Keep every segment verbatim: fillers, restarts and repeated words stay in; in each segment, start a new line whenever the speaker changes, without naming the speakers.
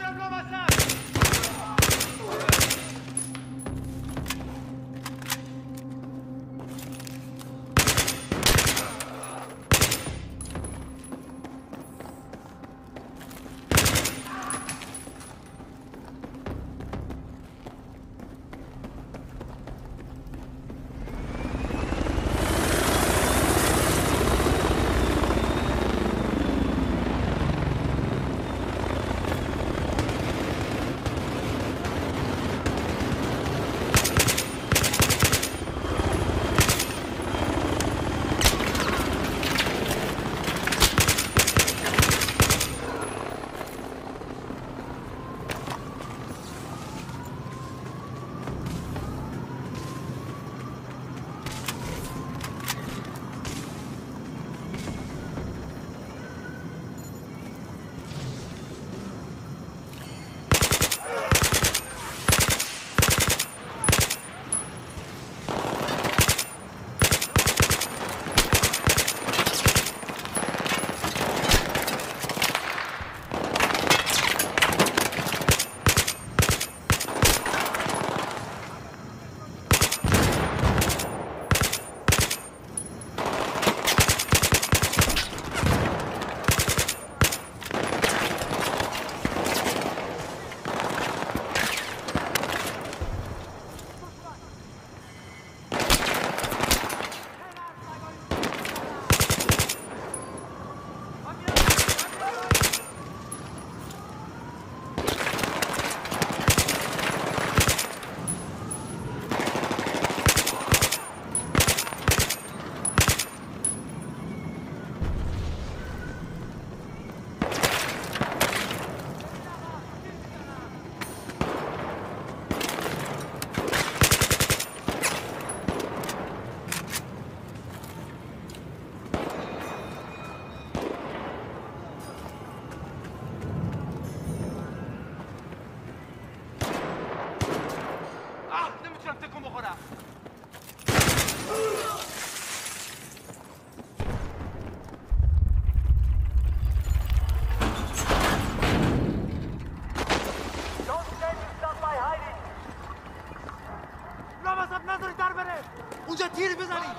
اونجا تیر بزنید.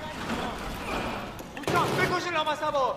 اونجا بکشین لامصبو.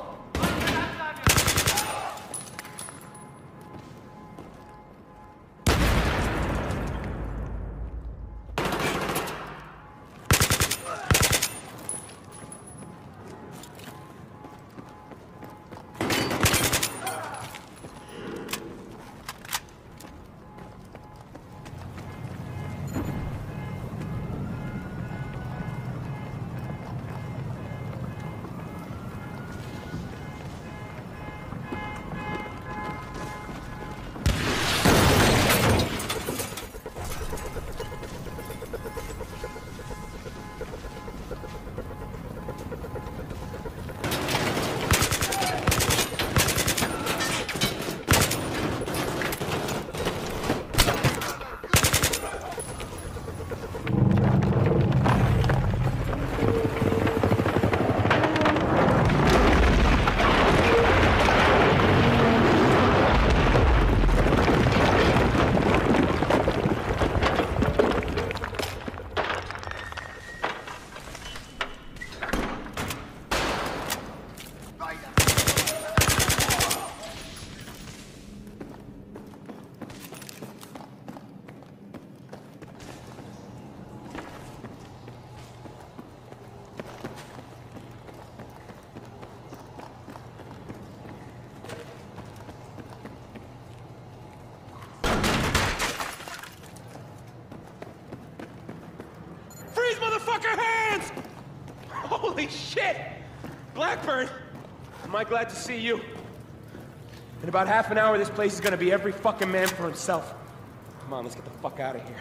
Motherfucker hands! Holy shit! Blackburn! Am I glad to see you? In about half an hour, this place is gonna be every fucking man for himself. Come on, let's get the fuck out of here.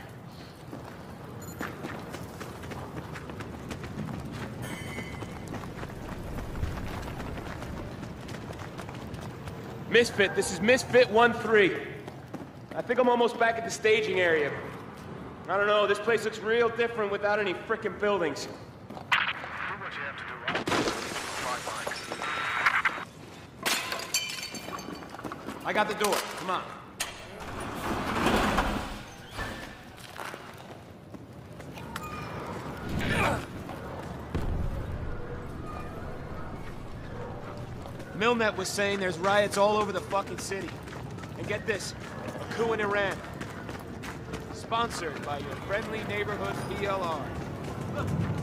Misfit, this is Misfit one three. I think I'm almost back at the staging area. I don't know, this place looks real different without any frickin' buildings.
Do what you have to do, right? Five mics.
I got the door. Come on.
Milnet was saying there's riots all over the fucking city. And get this, a coup in Iran. Sponsored by your friendly neighborhood P L R.